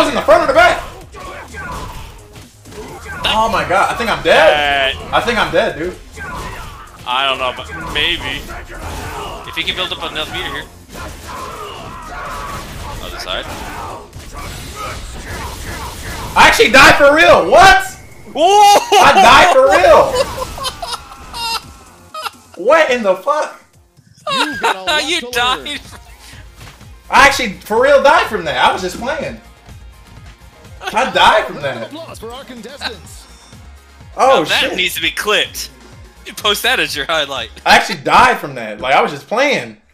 in the front or the back? Oh my god, I think I'm dead. I think I'm dead, dude. I don't know, but maybe. If he can build up enough meter here. Other side. I actually died for real. What? Whoa! I died for real. What in the fuck? You died. I actually for real died from that. I was just playing. I died from that. Oh that shit! needs to be clipped. You post that as your highlight. I actually died from that. Like I was just playing.